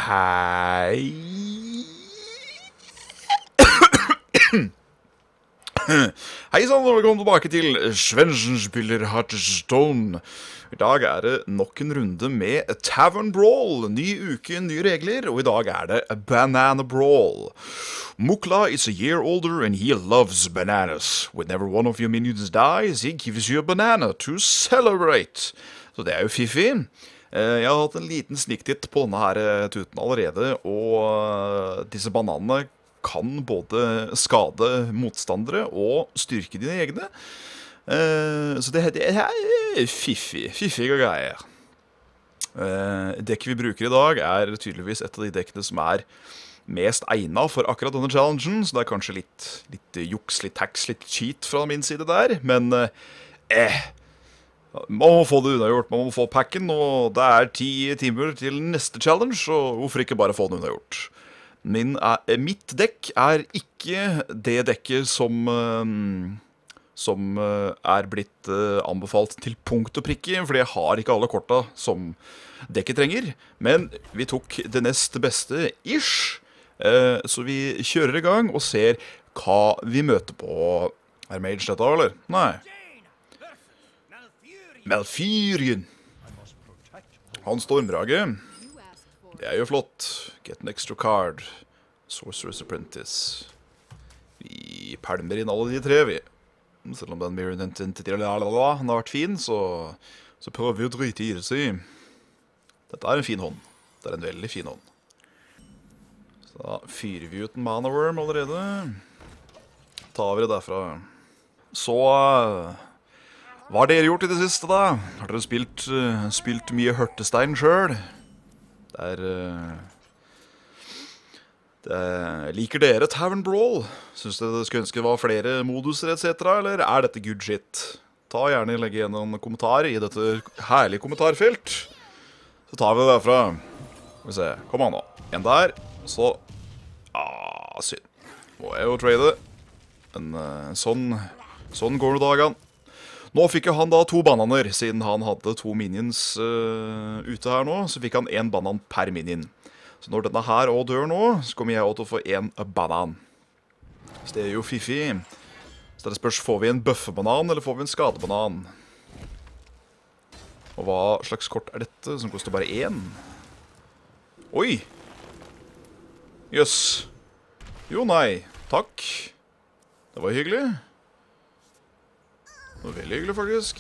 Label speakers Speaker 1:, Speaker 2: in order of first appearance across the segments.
Speaker 1: Hei. Hei sann, og velkommen tilbake til Svensenspiller Hearthstone. I dag er det nok en runde med Tavern Brawl. Ny uke, nye regler, og i dag er det Banana Brawl. Mukla is a year older and he loves bananas. Whenever one of your minions dies, he gives you a banana to celebrate. Så det er jo fiffig. Jeg har hatt en liten sniktitt på denne her tuten allerede, og disse bananene kan både skade motstandere og styrke dine egne. Så det er fiffige greier. Dekket vi bruker i dag er tydeligvis et av de dekkene som er mest egnet for akkurat denne challengen, så det er kanskje litt juks, litt hacks, litt cheat fra min side der, men man må få det unnagjort, man må få packen, og det er 10 timer til neste challenge, og hvorfor ikke bare få det unnagjort? Mitt dekk er ikke det dekket som er blitt anbefalt til punkt og prikke, fordi jeg har ikke alle korta som dekket trenger, men vi tok det nest beste ish, så vi kjører i gang og ser hva vi møter på. Er Mage dette, eller? Nei. Malfurion. Han Stormdrage. Det er jo flott. Get an extra card. Sorcerer's Apprentice. Vi pælmer inn alle de tre, vi. Selv om den Mirror Identity han har vært fin, så prøver vi å drite i det, si. Dette er en fin hånd. Det er en veldig fin hånd. Så da fyrer vi ut en Mana Worm allerede. Tar vi det derfra. Så hva har dere gjort i det siste, da? Har dere spilt mye Hørtestein selv? Liker dere Tavern Brawl? Synes dere skulle ønske det var flere moduser, etc., eller er dette good shit? Ta gjerne legge igjen en kommentar i dette herlige kommentarfelt. Så tar vi det derfra. Skal vi se, kom an nå. En der, så synd. Må jeg jo trade. Men sånn går det dagen. Nå fikk jo han da 2 bananer, siden han hadde 2 minions ute her nå, så fikk han 1 banan per minion. Så når denne her også dør nå, så kommer jeg også til å få 1 banan. Så det er jo fiffig. Så det spørs, får vi en bøffebanan, eller får vi en skadebanan? Og hva slags kort er dette, som koster bare 1? Oi! Jøss. Jo, nei. Takk. Det var hyggelig. Det var veldig hyggelig, faktisk.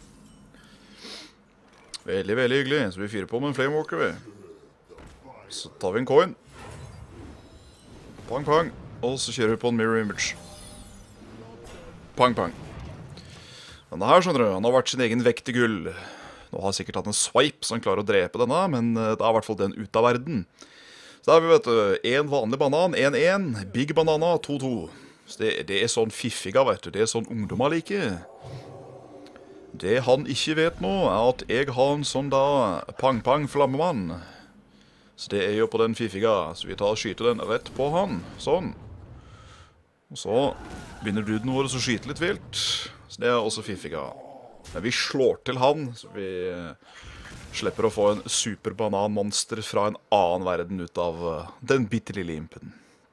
Speaker 1: Veldig, veldig hyggelig. Så vi fyrer på med en Flamewalker, vi. Så tar vi en coin. Pang, pang. Og så kjører vi på en Mirror Image. Pang, pang. Denne her, skjønner du, han har vært sin egen vekt i gull. Nå har han sikkert hatt en swipe, så han klarer å drepe denne, men det er i hvert fall den ut av verden. Så da har vi, vet du, en vanlig banan, 1-1. Big banana, 2-2. Så det er sånn fiffiga, vet du. Det er sånn ungdommer liker. Det han ikke vet nå, er at jeg har en sånn da pang-pang flammemann. Så det er jo på den fiffiga. Så vi tar og skyter den rett på han. Sånn. Og så begynner duden vår å skyte litt vilt. Så det er også fiffiga. Men vi slår til han, så vi slipper å få en superbananmonster fra en annen verden ut av den bittelille impen.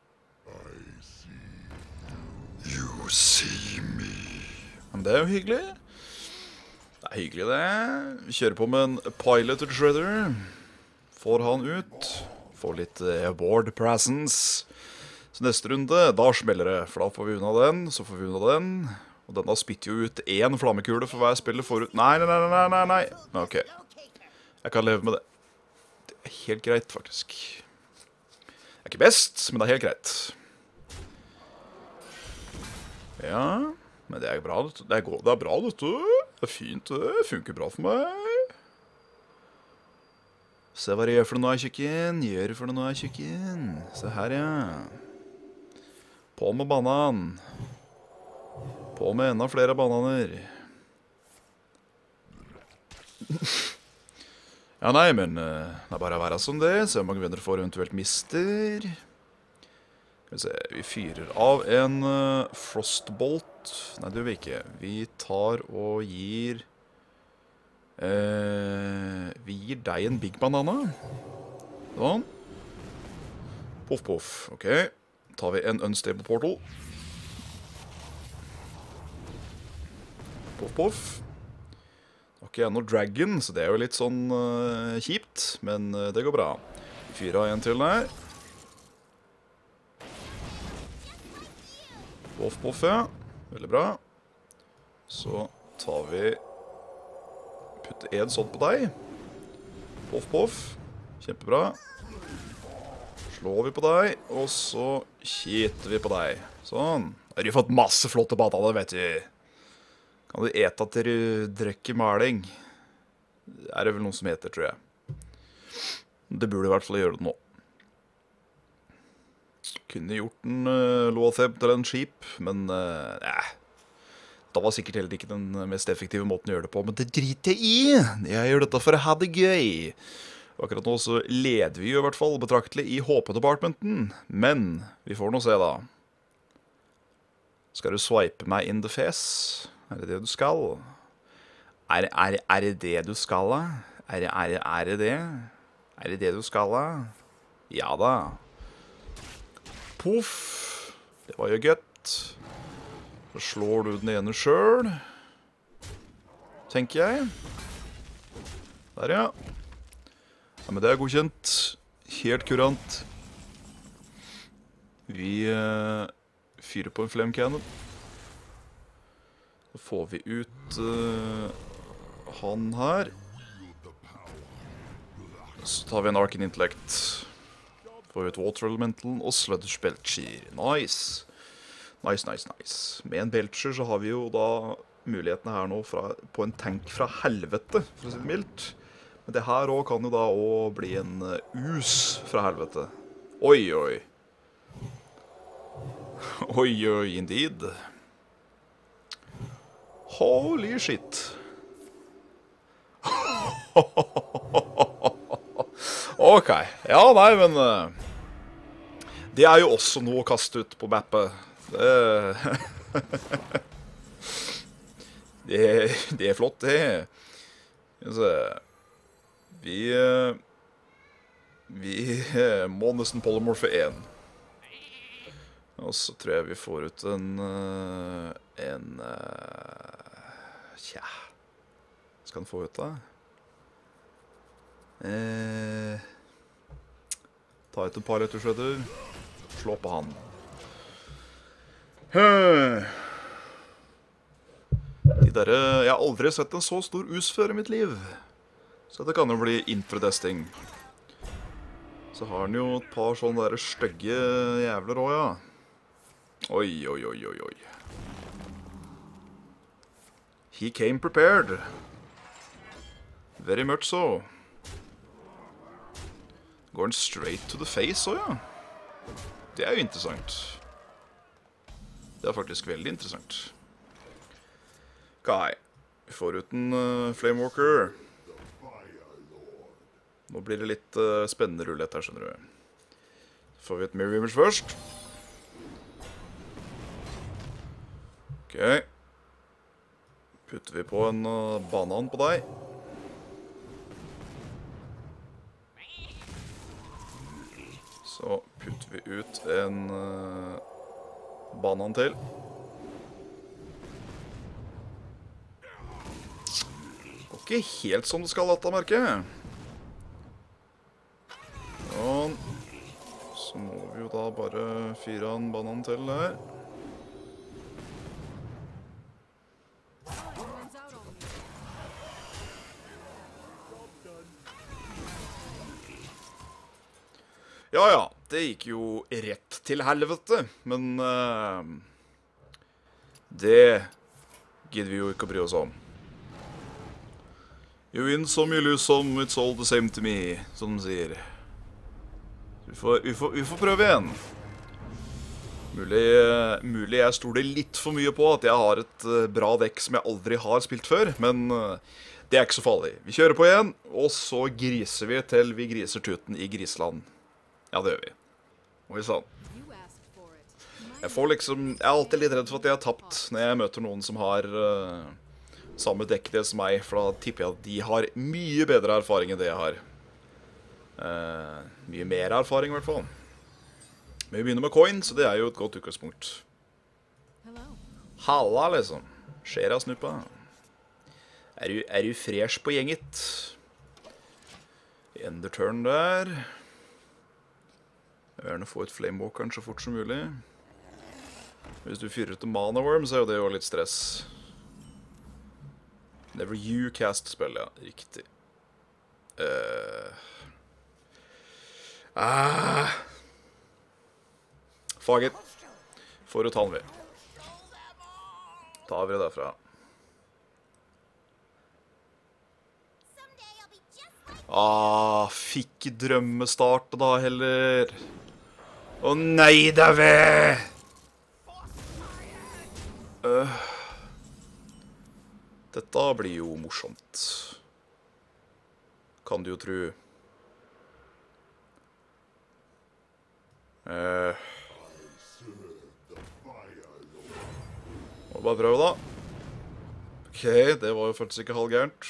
Speaker 1: You see me. Men det er jo hyggelig. Det er hyggelig det. Vi kjører på med en Pilot Shredder. Får han ut. Får litt board presence. Så neste runde, da smeller det. For da får vi unna den, så får vi unna den. Og denne spytter jo ut 1 flammekule for hver spiller får ut. Nei. Ok. Jeg kan leve med det. Det er helt greit, faktisk. Det er ikke best, men det er helt greit. Ja, men det er bra, det er bra, dette. Det er fint, det funker bra for meg. Se hva det gjør for noe, tjukken. Se her, ja. På med banan. På med enda flere bananer. Ja, nei, men det er bare å være som det. Se hvor mange venner får eventuelt mister. Vi fyrer av en Frostbolt. Nei, det gjør vi ikke. Vi tar og gir Vi gir deg en Big Banana. Sånn. Poff, poff. Ok. Tar vi en unstable portal. Poff, poff. Har ikke jeg noe dragon, så det er jo litt sånn kjipt. Men det går bra. Vi fyrer av en til der. Poff, poff, ja. Veldig bra. Så tar vi... Putter en sånn på deg. Poff, poff. Kjempebra. Slår vi på deg, og så kjeter vi på deg. Sånn. Da har du fått masse flotte bananer, vet du. Kan du ete til du drikker maling? Det er det vel noe som heter, tror jeg. Det burde i hvert fall gjøre det nå. Kunne gjort en Loatheb til en skip, men da var sikkert heller ikke den mest effektive måten å gjøre det på. Men det driter jeg i! Jeg gjør dette for å ha det gøy. Og akkurat nå så leder vi jo i hvert fall betraktelig i HP-departmenten. Men vi får nå se da. Skal du swipe meg in the face? Er det det du skal? Er det det du skal da? Er det det? Er det det du skal da? Ja da. Poff. Det var jo gøtt. Så slår du den ene selv. Tenker jeg. Der ja. Ja, men det er godkjent. Helt kurant. Vi fyrer på en flame cannon. Så får vi ut han her. Så tar vi en Arcane Intellect. Får vi ut Water Elemental og Sludge Belcher. Nice. Nice. Med en Belcher så har vi jo da mulighetene her nå på en tank fra helvete, for å si det mildt. Men det her også kan jo da også bli en us fra helvete. Oi, oi. Oi, oi, indeed. Holy shit. Ok, ja, nei, men det er jo også noe å kaste ut på mappet. Det er flott, det. Vi må nesten polymorfe 1. Og så tror jeg vi får ut tja. Skal den få ut da? Ta ut en par etterskjøtter. Slå på han. Jeg har aldri sett en så stor us før i mitt liv. Så det kan jo bli infradesting. Så har den jo et par sånne der stygge jævler også, ja. Oi, oi, oi, oi, oi. He came prepared. Very much so. Går den straight to the face også, ja. Det er jo interessant. Det er faktisk veldig interessant. Ok, vi får ut en Flamewalker. Nå blir det litt spennende rulett her, skjønner du. Så får vi et Mirror Image først. Ok. Putter vi på en banan på deg. Så putter vi ut en banan til. Går ikke helt som det skal, dette merket. Sånn. Så må vi jo da bare fyre en banan til her. Ja, ja, det gikk jo rett til helvete, men det gidder vi jo ikke å bry oss om. You win some, you lose some, it's all the same to me, som de sier. Vi får prøve igjen. Mulig jeg stoler litt for mye på at jeg har et bra dekk som jeg aldri har spilt før, men det er ikke så farlig. Vi kjører på igjen, og så griser vi til vi griser tuten i Grisland. Ja, det gjør vi. Oi, sånn. Jeg er alltid litt redd for at jeg har tapt når jeg møter noen som har samme dekkdel som meg, for da tipper jeg at de har mye bedre erfaring enn det jeg har. Mye mer erfaring i hvert fall. Men vi begynner med coin, så det er jo et godt utgangspunkt. Halla, liksom. Skjer av snuppa. Er du fresh på gjenget? Enderturn der. Jeg vil gjerne få ut flamewalkeren så fort som mulig. Hvis du fyrer ut en mana worm, så er jo det jo litt stress. Never you cast spell, ja. Riktig. Fuck it. Får ut han vi. Tar vi det derfra. Fikk drømmestart da heller. Å nei, da ved! Dette blir jo morsomt. Kan du jo tro. Må bare prøve da. Ok, det var jo faktisk ikke halvgærent.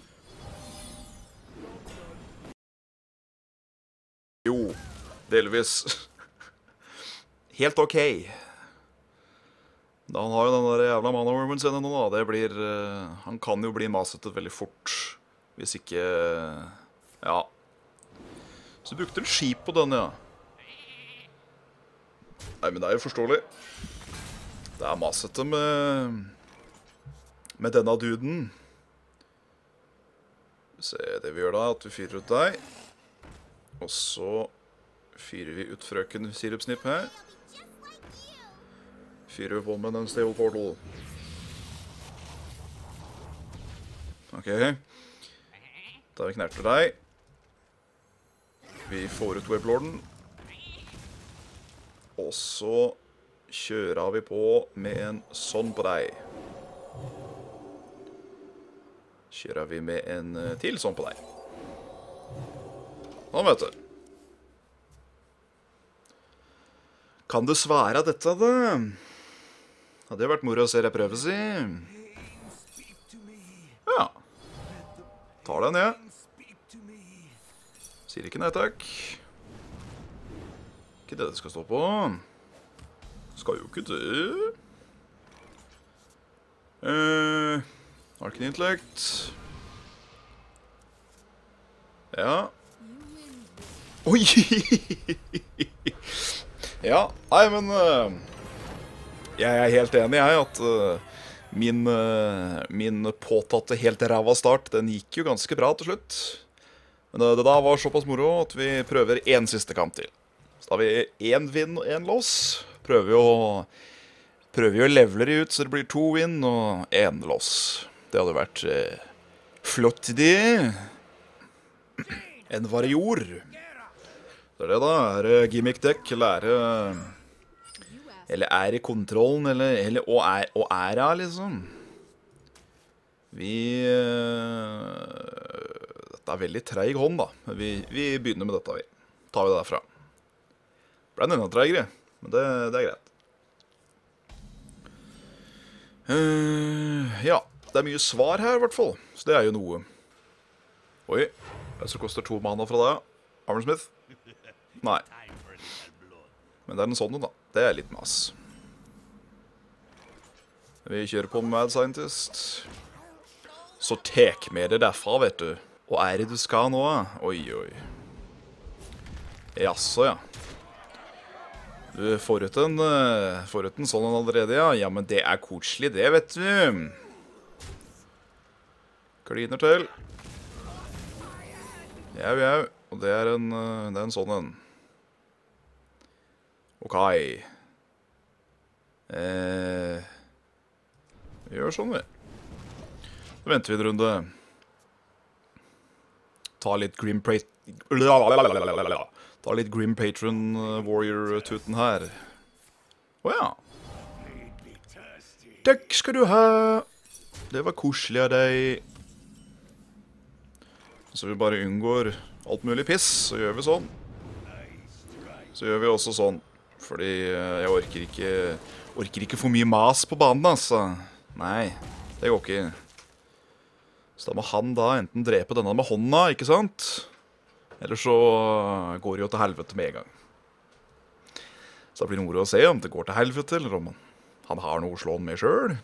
Speaker 1: Jo, delvis. Helt ok. Da han har jo den der jævla mana-wormen sin nå da, det blir... han kan jo bli maset veldig fort. Hvis ikke... ja. Så du brukte en skip på den, ja. Nei, men det er jo forståelig. Det er masete med denne duden. Se, det vi gjør da, at vi fyrer ut deg. Og så fyrer vi ut frøken sirupsnipp her. Fyrer vi på med den stable portal. Ok. Da vi knerter deg. Vi får ut weblorden. Og så kjører vi på med en sånn på deg. Kjører vi med en til sånn på deg. Sånn, vet du. Kan det svære dette, da? Hadde det vært moro å se deg prøve, si. Ja. Tar den, ja. Sier ikke nei takk. Ikke det det skal stå på. Skal jo ikke det. Har ikke en intellekt. Ja. Oi! Ja, nei, men jeg er helt enig, jeg, at min påtatte helt ræva start, den gikk jo ganske bra til slutt. Men det da var såpass moro at vi prøver en siste kamp til. Så da har vi 1 win og 1 loss. Prøver vi å levele det ut så det blir 2 win og 1 loss. Det hadde vært flott det. En varior. Det er det da, er gimmick deck, eller er i kontrollen, og er det liksom. Dette er veldig treig hånd da, vi begynner med dette, tar vi det derfra. Det ble en enda treigere, men det er greit. Ja, det er mye svar her i hvert fall, så det er jo noe. Oi, det så koster 2 mana fra deg, Armorsmith. Nei. Men det er en sånn da. Det er litt mas. Vi kjører på med Mad Scientist. Så tek med det derfra, vet du. Og er det du skal nå? Oi, oi. Jaså, ja. Du får ut en sånn allerede, ja. Ja, men det er koselig, det, vet du. Kliner til. Jau, jau. Og det er en sånn en. Ok. Vi gjør sånn, vi. Så venter vi en runde. Ta litt Grim Patron Warrior-tuten her. Åja. Takk skal du ha. Det var koselig av deg. Så vi bare unngår alt mulig piss, så gjør vi sånn. Så gjør vi også sånn. Fordi jeg orker ikke for mye mas på banen, altså. Nei, det går ikke. Så da må han da enten drepe denne med hånda, ikke sant? Eller så går det jo til helvete med en gang. Så det blir noe å se om det går til helvete, eller om han har noe å slå han med selv.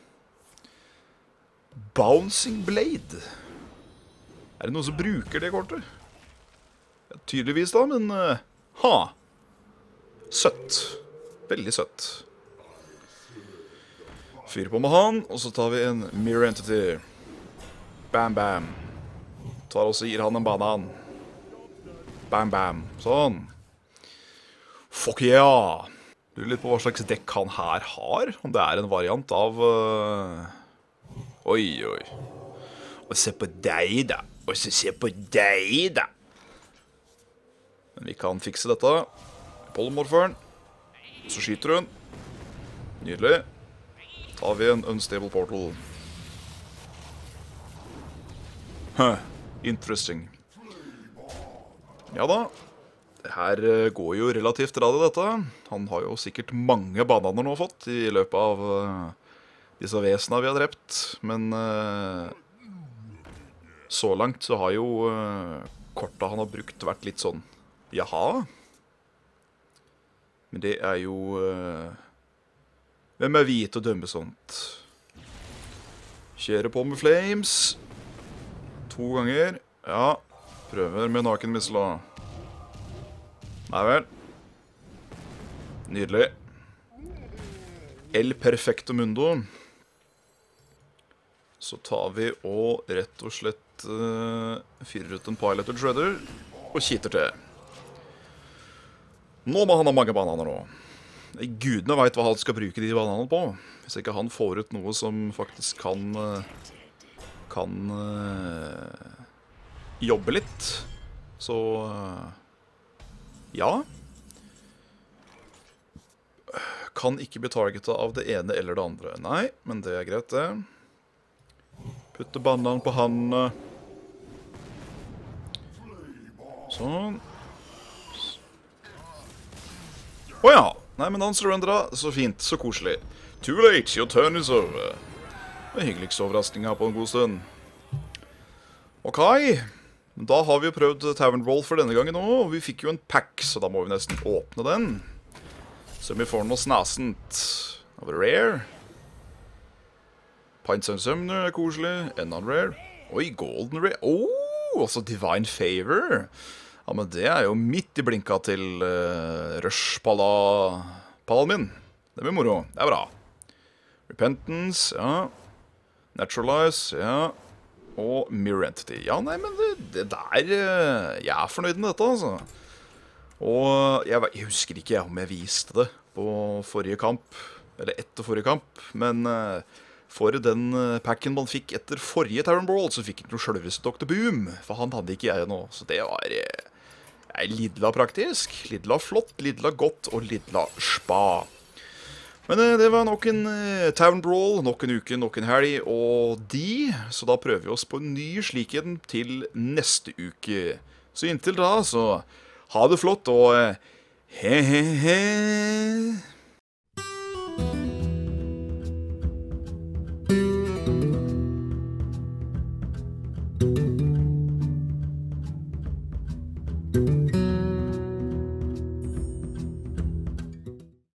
Speaker 1: Bouncing Blade. Er det noen som bruker det kortet? Tydeligvis da, men søtt. Veldig søtt. Fyrer på med han, og så tar vi en Mirror Entity. Bam, bam. Tar også gir han en banan. Bam, bam. Sånn. Fuck yeah! Lurer litt på hva slags dekk han her har. Om det er en variant av... Oi, oi. Og se på deg, da. Og så se på deg, da. Men vi kan fikse dette. Polymorpheren. Så skyter hun. Nydelig. Tar vi en Unstable Portal. Interesting. Ja da. Det her går jo relativt radig dette. Han har jo sikkert mange bananer nå fått i løpet av disse vesene vi har drept. Men så langt så har jo korta han har brukt vært litt sånn. Jaha. Men det er jo... hvem er vi til å dømme sånt? Kjører på med flames. 2 ganger. Ja, prøver med naken missile. Nei vel. Nydelig. El Perfecto Mundo. Så tar vi og rett og slett fyrer ut en Piloted Shredder og kitter til. Nå må han ha mange bananer nå. Gudene vet hva han skal bruke de bananene på. Hvis ikke han får ut noe som faktisk kan jobbe litt. Så ja. Kan ikke bli targetet av det ene eller det andre. Nei, men det er greit det. Putte bananen på hendene. Sånn. Åja. Nei, men han surrendra. Så fint, så koselig. Too late, your turn is over. Det er hyggeligste overraskningen på en god stund. Ok, da har vi jo prøvd Tavern Brawl for denne gangen nå, og vi fikk jo en pack, så da må vi nesten åpne den. Så vi får noe snasent. Av rare. Pint Sun Summoner er koselig. Enda en rare. Oi, golden rare. Også Divine Favor. Ja, men det er jo midt i blinka til Rush-pallen min. Det blir moro. Det er bra. Repentance, ja. Naturalize, ja. Og Mirror Entity. Ja, nei, men det der... jeg er fornøyd med dette, altså. Og jeg husker ikke om jeg viste det på forrige kamp, eller etter forrige kamp, men for den packen man fikk etter forrige Tavern Brawl, så fikk den jo selveste Dr. Boom, for han hadde ikke jeg nå, så det var lidla praktisk, lidla flott, lidla godt og lidla spa. Men det var nok en Tavern Brawl, nok en uke, nok en helg, og så da prøver vi oss på en ny slik en til neste uke. Så inntil da, så ha det flott, og he he he.